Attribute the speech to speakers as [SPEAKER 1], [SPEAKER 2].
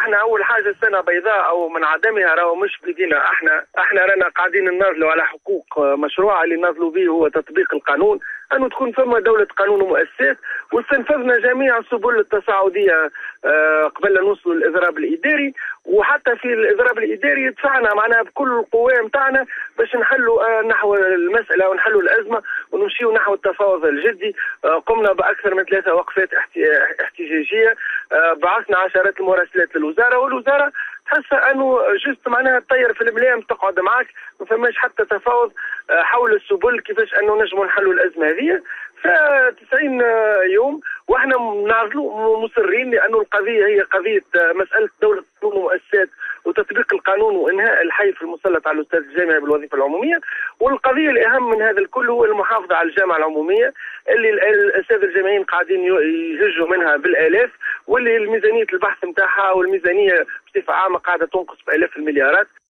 [SPEAKER 1] احنا اول حاجه سنه بيضاء او من عدمها راهو مش بيدينا. احنا رانا قاعدين نناضلوا على حقوق مشروع اللي ناضلوا به هو تطبيق القانون، انه تكون فما دوله قانون ومؤسسات، واستنفذنا جميع سبل التصاعديه قبل لا نوصلوا للاضراب الاداري. وحتى في الاضراب الاداري دفعنا معناها بكل القوى نتاعنا باش نحلوا نحو المساله ونحلوا الازمه ونمشيوا نحو التفاوض الجدي. قمنا باكثر من 3 وقفات احتجاجيه، بعثنا عشرات المراسلات للوزاره، والوزاره تحس انه جست معناها تطير في الملام تقعد معك، ما فماش حتى تفاوض حول السبل كيفاش انه نجموا نحلوا الازمه هذه. ف 90 يوم واحنا نعزلوا مصرين، لانه القضيه هي قضيه مساله دوله القانون ومؤسسات وتطبيق القانون وانهاء الحيف المسلط على الاستاذ الجامعي بالوظيفه العموميه. والقضيه الاهم من هذا الكل هو المحافظه على الجامعه العموميه اللي الاساتذه الجامعيين قاعدين يهجوا منها بالالاف، واللي الميزانيه البحث نتاعها والميزانيه بصفه عامه قاعده تنقص بالاف المليارات.